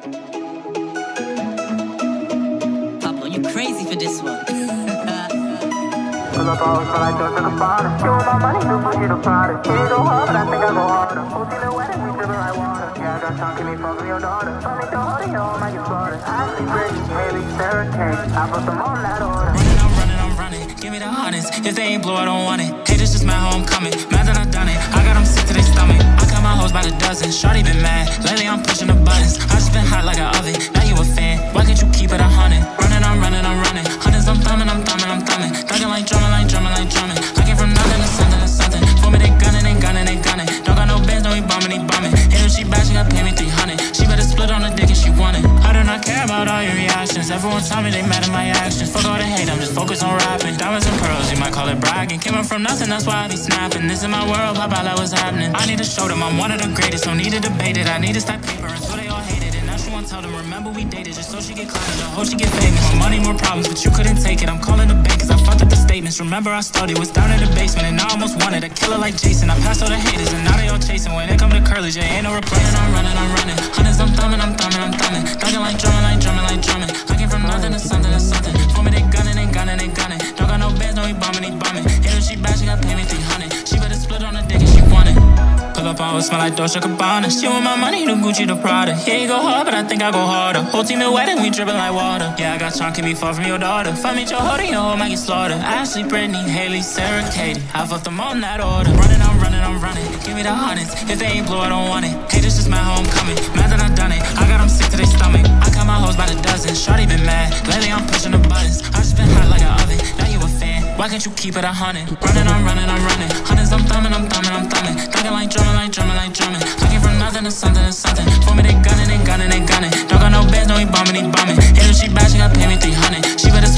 Pablo, you crazy for this one. Pull up always feel like George took a bottle. You want my money, you push you to Prada. He ain't go hard, but I think I go harder. Whole team in wedding, we drippin' like water. Yeah, I got time, give me fuck with your daughter. Fuck me so hard, yo, I might get slaughtered. Ashley, Brittany, Haley, Sarah, Kate. I put them all in that order. I'm running. Give me the hundreds. If they ain't blue, I don't want it. Haters just mad how I'm coming. Mad that I done it. I got them sick to their stomach. I cut my hoes by the dozen. Shorty been mad. Lately I'm pushing the buttons. I just been hot like an oven. Now you a fan. Why can't you keep it 100? Running. Hundreds, I'm thumbing. Thugging like drumming. I came from nothing to something. For me, they gunning. Don't got no bands, no he bumming. Hit her, she back, she got pay me 300. She better split on the dick if she want it. I do not care about all your reactions. Everyone tell me they mad at my actions. Fuck all the hate, I'm just focused on rapping. Diamonds and pearls, you might call it bragging. Came up from nothing, that's why I be snapping. This is my world, pop out like what's happening. I need to show them I'm one of the greatest. Don't need to debate it, I need to stack paper. And so they all hate it. And now she won't tell them, remember we dated. Just so she get clouded, I hope she get famous. My money, more problems, but you couldn't take it. I'm calling the bank cause I fucked up the statements. Remember I started, was down in the basement. And now I almost wanted a killer like Jason. I passed all the haters and now they all chasing. When it come to curly, J ain't no replacing. I'm running. Hundreds, I'm thumbing. Thugging like drumming. I came from nothing to something. For me, they gunning. Don't got no bands, no he bumming. Hit her, she back, she got pay me 300. She better split on the dick if she want it. Pull up always smell like Dolce & Gabbana. She want my money, the Gucci, the Prada. He ain't go hard, but I think I go harder. Whole team in wedding, we drippin' like water. Yeah, I got Sean, keep me far from your daughter. If I meet your hoe, your hoe might get slaughtered. Ashley, Brittany, Haley, Sarah, Katie. I fucked them all in that order. Running. Give me the hundreds. If they ain't blue, I don't want it. Haters just mad how I'm coming. Mad that I done it. I got them sick to their stomach. I cut my hoes by the dozen. Shorty been mad. Lately I'm pushing the buttons. I just been hot like an oven. Now you a fan. Why can't you keep it 100? Running. Hundreds, I'm thumbing. Thugging like drumming. I came from nothing to something. For me, they gunning. Don't got no bands, no he bumming. Hit her, she back, she got pay me 300. She better